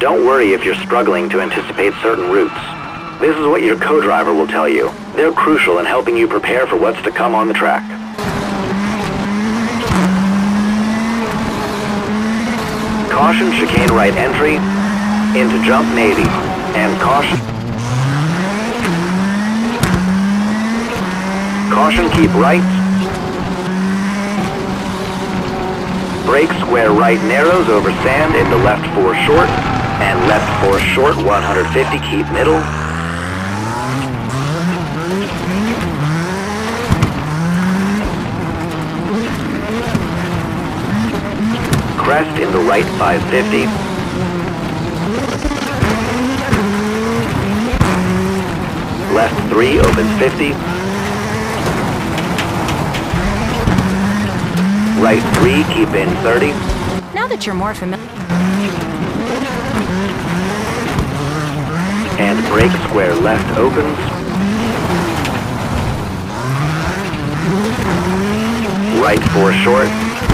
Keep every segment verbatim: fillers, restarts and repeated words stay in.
Don't worry if you're struggling to anticipate certain routes. This is what your co-driver will tell you. They're crucial in helping you prepare for what's to come on the track. Caution, chicane right entry, into jump Navy, and caution. Caution, keep right. Brake square right narrows over sand into left four short, and left four short one hundred fifty, keep middle. Crest into right five fifty. Left three opens fifty. Right three, keep in thirty. Now that you're more familiar... And brake square left opens. Right four short.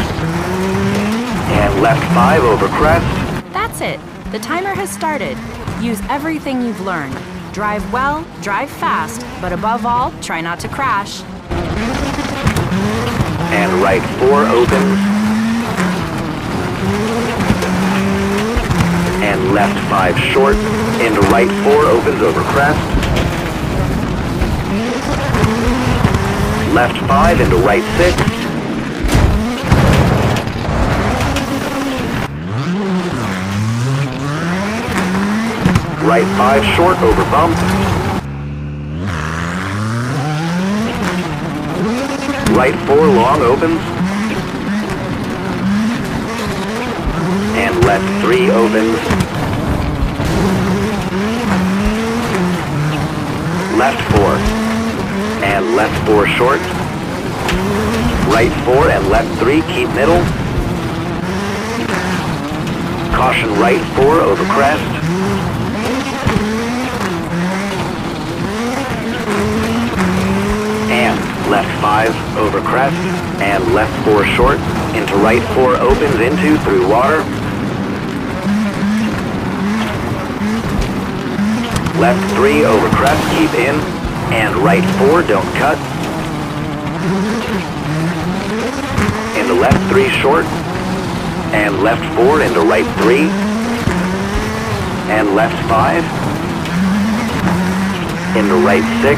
And left five over crest. That's it. The timer has started. Use everything you've learned. Drive well, drive fast, but above all, try not to crash. And right four opens. And left five short. Into right four opens over crest. Left five into right six. Right five short over bump. Right four long opens. And left three opens. Left four. And left four short. Right four and left three, keep middle. Caution right four over crest. Left five over crest, and left four short, into right four opens into through water. Left three over crest, keep in, and right four, don't cut. Into left three short, and left four into right three, and left five, into right six.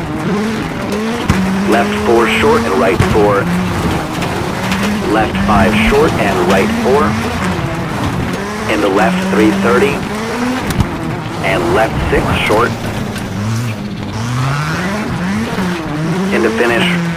Left four short and right four. Left five short and right four. Into left three thirty. And left six short. Into finish